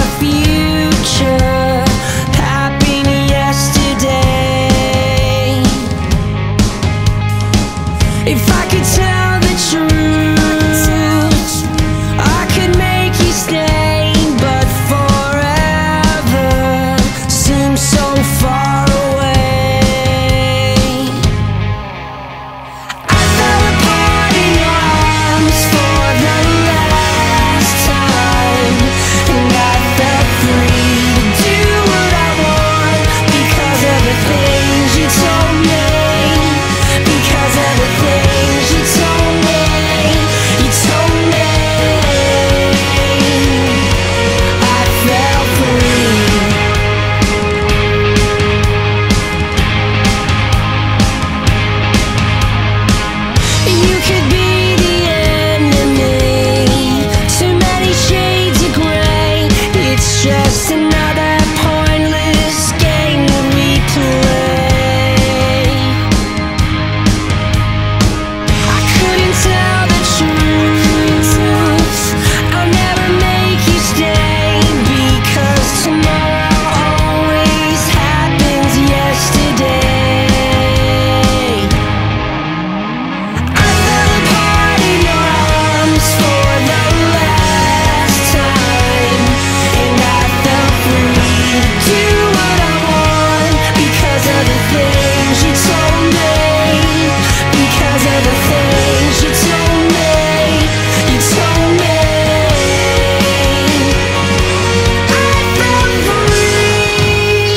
future happened yesterday. If I could tell the truth, I could make you stay, but forever seems so far away. I fell apart in your arms for the last time, and I felt free to do what I want because of the things you told me. Because of the things you told me, you told me. I felt free. You could be the enemy, too many shades of gray. It's just another pointless game that we play. I couldn't tell the truth, I'll never make you stay, because tomorrow always happens yesterday. I fell apart in your arms for the last time, and I felt free to do what I want because of the things you told me. Because of the things you told me, you told me. I felt free.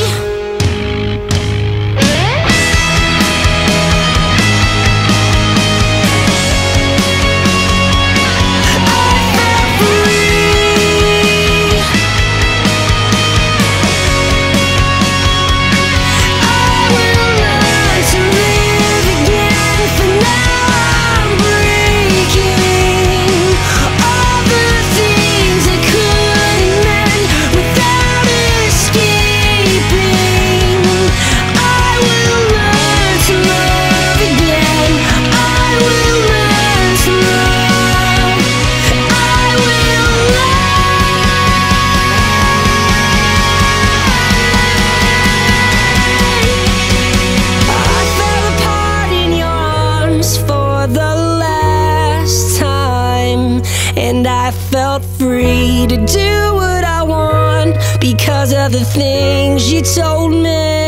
And I felt free to do what I want because of the things you told me.